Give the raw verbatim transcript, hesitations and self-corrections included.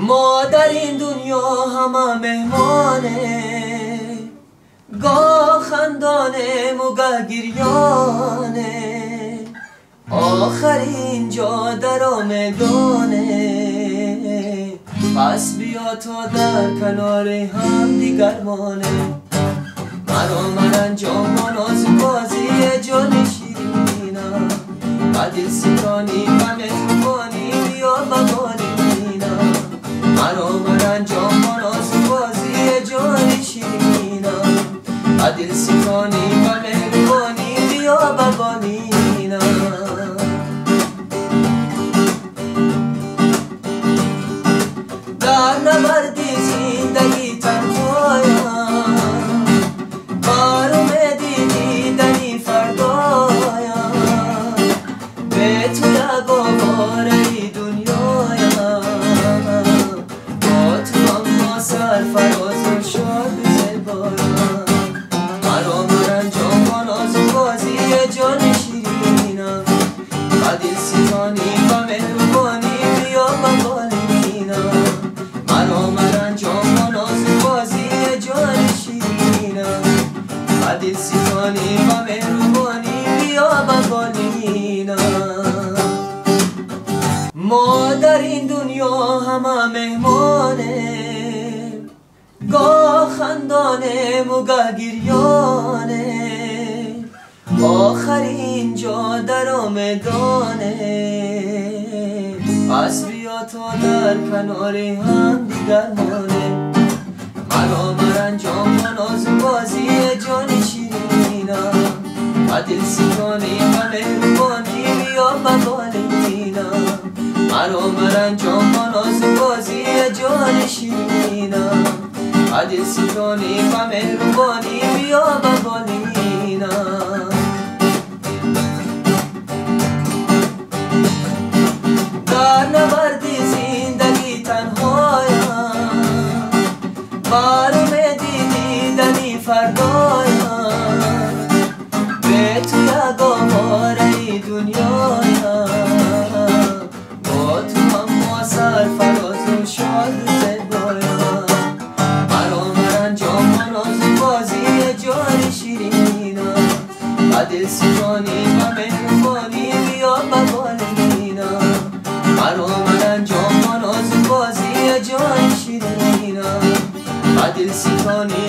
ما در این دنیا همه مهمانه، گاه خندانه و گریانه، آخر اینجا در آمدانه. پس بیا تا در کنار هم دیگر مانه، مرا من انجام و ناز بازی جان شیرینم، بدل ستانی و مهربانی بیا ببالینم. مرا من انجام و ناز بازی جان شیرینم، بدل ستانی و مهربانی بیا ببالینم. در نبرد زندگی تنهایم، بارم دیدنی فردایم، به تو یگانه دنیایم، با تو اما سرفراز و شاد زیبایم. مرا من انجام و ناز بازی جان شیرینم، بدل ستانی و مهربانی بیا ببالینم. مرا من انجام و ناز بازی جان شیرینم، بدل ستانی و مهربانی بیا ببالینم. ما در این دنیا همه مهمانه، گاه خندانه و گه گریانه، آخر اینجا در آمدانه. پس بیا تا در کنار هم دیگر مانه، مرا من انجام و ناز بازی جان شیرینم، بدل ستانی و مهربانی بیا ببالینم. مرا من انجام و ناز بازی جان شیرینم، بدل ستانی و مهربانی بیا ببالینم. در نبرد زندگی تنهایم، بارم دیدنی فردایم، به تو یگانه دنیایم، با تو اما سرفراز و شاد زیبایم. مرا من انجام و ناز بازی جان شیرینم، بدل ستانی و مهربانی بیا ببالینم. مرا من انجام و ناز بازی جان شیرینم، بدل ستانی